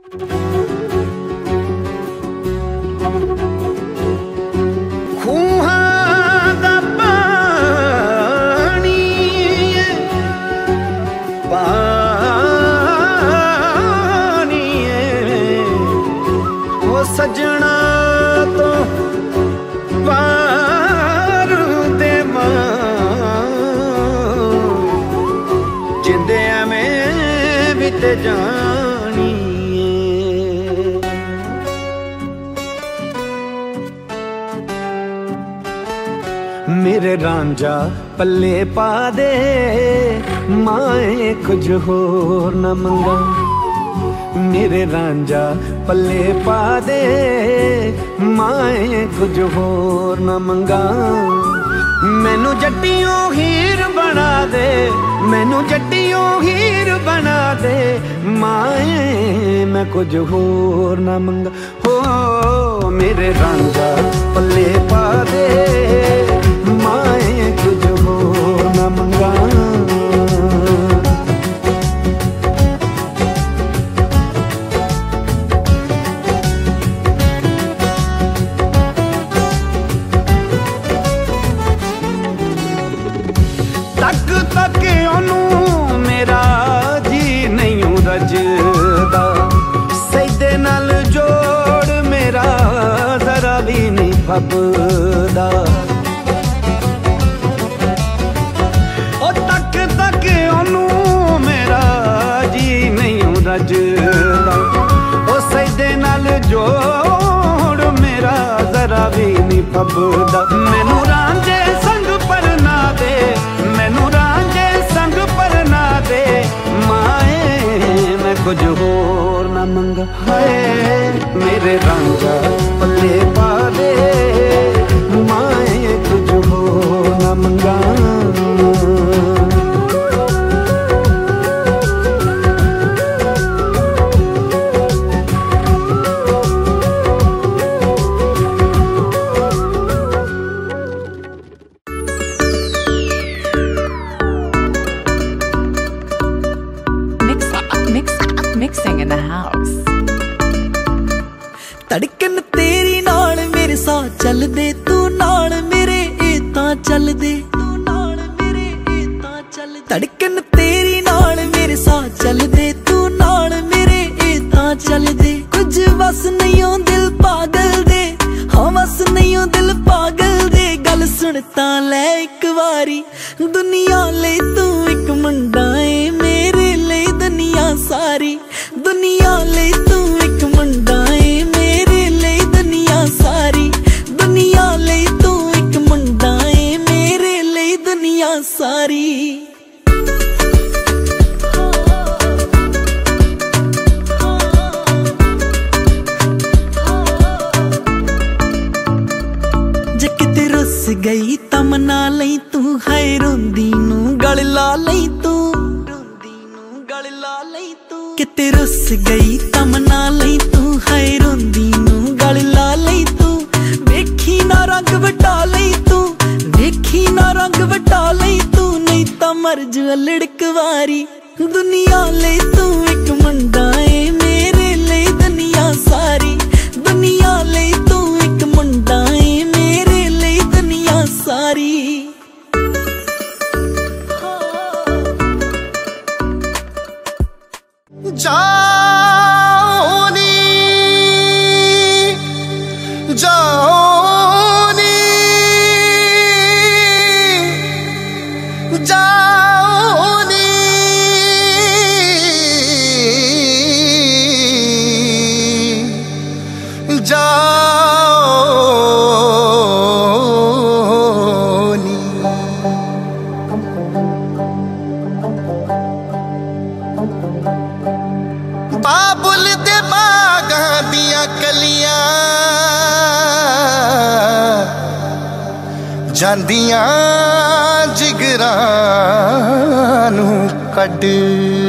सजना तो पार दे जिंदे में भी ते जानी मेरे रांझा पल्ले पा दे माए कुछ होर न मंगा मेरे रांझा पल्ले पा दे माए कुछ होर न मंगा मैनू जट्टियों हीर बना दे मैनू जट्टियों हीर बना दे माए मैं कुछ होर न मंगा हो मेरे रांझा पल्ले पा दे माए कुछ होर न मंगा तक ओनू मेरा जी नहीं रजदा सैदे नाल जोड़ मेरा जरा भी नहीं फबदा ओ तक ओनू मेरा जी नहीं रजदा ओ सैदे नाल जोड़ मेरा जरा भी नहीं फबदा मैनू रांझे संग पर ना दे मैनू रांझे संग पर ना दे माए मैं कुछ होर ना मंगा हाय मेरे रांझा पल्ले पा दे माए कुछ होर ना मंगा Mixing in the house. धड़कन तेरी नाल मेरे साथ चल दे तू नाल मेरे इता चल दे धड़कन तेरी नाल मेरे साथ चल दे तू नाल मेरे इता चल दे कुछ बस नहीं हो दिल पागल दे हाँ बस नहीं हो दिल पागल दे गल सुनता ले एक बारी दुनिया ले तू एक मुंडा है मेरे ले दुनिया सारी दुनिया ले तू एक मुंडा है मेरे ले दुनिया सारी दुनिया ले तू एक मुंडा है मेरे ले दुनिया सारी जे किते रुस गई तमना लई तू है रोंदी नू गल ला लई तू किते रुस गई तमना लई तू है रोंदी नू गल ला लई तू वेखी ना रंग वटा लई तू वेखी ना रंग वटा लई तू नहीं ता मर जा लड़क वारी दुनिया ले तू एक मुंडा है मेरे ले दुनिया सारी दुनिया ले तू एक मुंडा है मेरे ले दुनिया सारी जाओनी जाओनी जाओनी बाबुल दे बागां दियां कलियां जांदियां जिगरां नूं कड